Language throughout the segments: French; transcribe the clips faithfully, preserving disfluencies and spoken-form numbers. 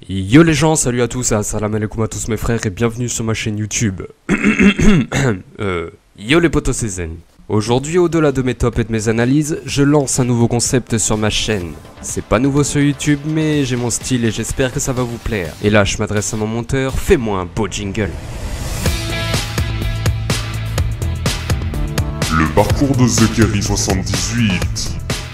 Yo les gens, salut à tous, assalamu alaikum à tous mes frères et bienvenue sur ma chaîne YouTube. euh, yo les potos c'est Zen. Aujourd'hui, au-delà de mes tops et de mes analyses, je lance un nouveau concept sur ma chaîne. C'est pas nouveau sur YouTube, mais j'ai mon style et j'espère que ça va vous plaire. Et là, je m'adresse à mon monteur, fais-moi un beau jingle. Le parcours de Zekeri soixante-dix-huit.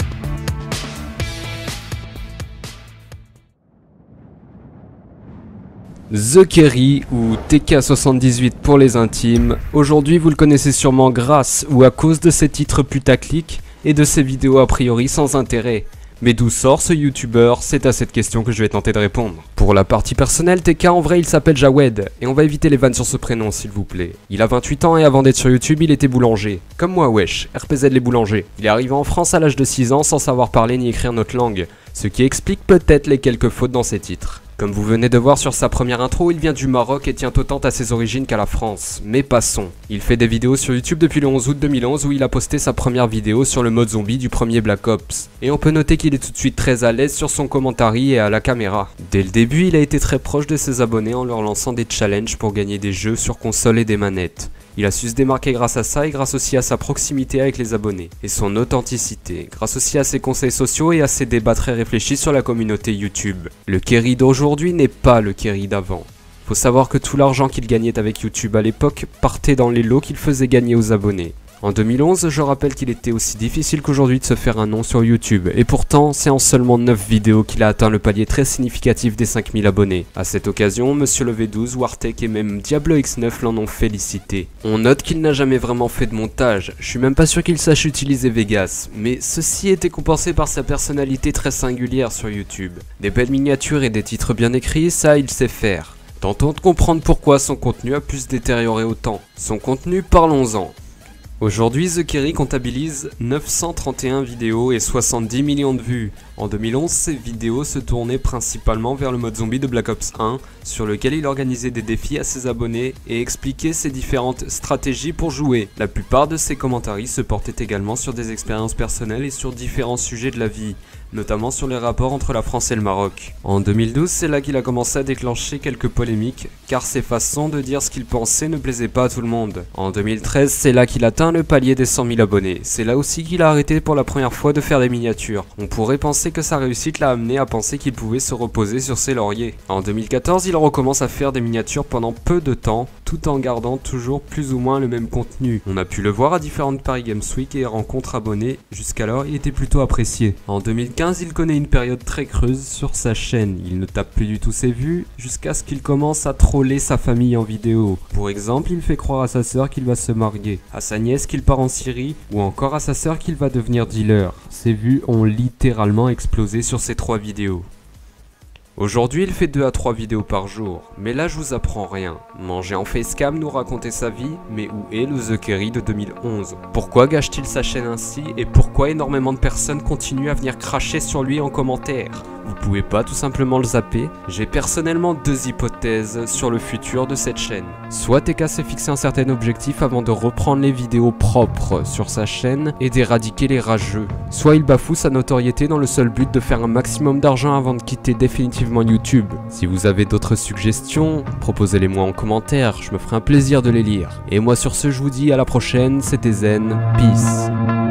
Zekeri ou T K soixante-dix-huit pour les intimes, aujourd'hui vous le connaissez sûrement grâce ou à cause de ses titres putaclic et de ses vidéos a priori sans intérêt. Mais d'où sort ce youtubeur? C'est à cette question que je vais tenter de répondre. Pour la partie personnelle, T K en vrai il s'appelle Jawed, et on va éviter les vannes sur ce prénom s'il vous plaît. Il a vingt-huit ans et avant d'être sur YouTube il était boulanger. Comme moi wesh, R P Z les boulangers. Il est arrivé en France à l'âge de six ans sans savoir parler ni écrire notre langue, ce qui explique peut-être les quelques fautes dans ses titres. Comme vous venez de voir sur sa première intro, il vient du Maroc et tient autant à ses origines qu'à la France. Mais passons. Il fait des vidéos sur YouTube depuis le onze août deux mille onze où il a posté sa première vidéo sur le mode zombie du premier Black Ops. Et on peut noter qu'il est tout de suite très à l'aise sur son commentary et à la caméra. Dès le début, il a été très proche de ses abonnés en leur lançant des challenges pour gagner des jeux sur console et des manettes. Il a su se démarquer grâce à ça et grâce aussi à sa proximité avec les abonnés, et son authenticité, grâce aussi à ses conseils sociaux et à ses débats très réfléchis sur la communauté YouTube. Le Kerry d'aujourd'hui n'est pas le Kerry d'avant. Faut savoir que tout l'argent qu'il gagnait avec YouTube à l'époque partait dans les lots qu'il faisait gagner aux abonnés. En deux mille onze, je rappelle qu'il était aussi difficile qu'aujourd'hui de se faire un nom sur YouTube, et pourtant, c'est en seulement neuf vidéos qu'il a atteint le palier très significatif des cinq mille abonnés. A cette occasion, Monsieur le V douze, Wartek et même Diablo X neuf l'en ont félicité. On note qu'il n'a jamais vraiment fait de montage, je suis même pas sûr qu'il sache utiliser Vegas, mais ceci était compensé par sa personnalité très singulière sur YouTube. Des belles miniatures et des titres bien écrits, ça il sait faire. Tentons de comprendre pourquoi son contenu a pu se détériorer autant. Son contenu, parlons-en. Aujourd'hui, Zekeri comptabilise neuf cent trente et un vidéos et soixante-dix millions de vues. En deux mille onze, ses vidéos se tournaient principalement vers le mode zombie de Black Ops un, sur lequel il organisait des défis à ses abonnés et expliquait ses différentes stratégies pour jouer. La plupart de ses commentaires se portaient également sur des expériences personnelles et sur différents sujets de la vie, notamment sur les rapports entre la France et le Maroc. En deux mille douze, c'est là qu'il a commencé à déclencher quelques polémiques, car ses façons de dire ce qu'il pensait ne plaisaient pas à tout le monde. En deux mille treize, c'est là qu'il atteint le palier des cent mille abonnés. C'est là aussi qu'il a arrêté pour la première fois de faire des miniatures. On pourrait penser que sa réussite l'a amené à penser qu'il pouvait se reposer sur ses lauriers. En deux mille quatorze, il recommence à faire des miniatures pendant peu de temps, tout en gardant toujours plus ou moins le même contenu. On a pu le voir à différentes Paris Games Week et rencontres abonnés, jusqu'alors il était plutôt apprécié. En deux mille quinze, il connaît une période très creuse sur sa chaîne, il ne tape plus du tout ses vues, jusqu'à ce qu'il commence à troller sa famille en vidéo. Pour exemple, il fait croire à sa sœur qu'il va se marier, à sa nièce qu'il part en Syrie, ou encore à sa sœur qu'il va devenir dealer. Ses vues ont littéralement explosé sur ces trois vidéos. Aujourd'hui, il fait deux à trois vidéos par jour, mais là je vous apprends rien. Manger en facecam, nous raconter sa vie, mais où est le Zekeri de deux mille onze? Pourquoi gâche-t-il sa chaîne ainsi et pourquoi énormément de personnes continuent à venir cracher sur lui en commentaire? Vous pouvez pas tout simplement le zapper? J'ai personnellement deux hypothèses sur le futur de cette chaîne. Soit T K s'est fixé un certain objectif avant de reprendre les vidéos propres sur sa chaîne et d'éradiquer les rageux. Soit il bafoue sa notoriété dans le seul but de faire un maximum d'argent avant de quitter définitivement YouTube. Si vous avez d'autres suggestions, proposez-les moi en commentaire, je me ferai un plaisir de les lire. Et moi sur ce, je vous dis à la prochaine, c'était Zen, peace.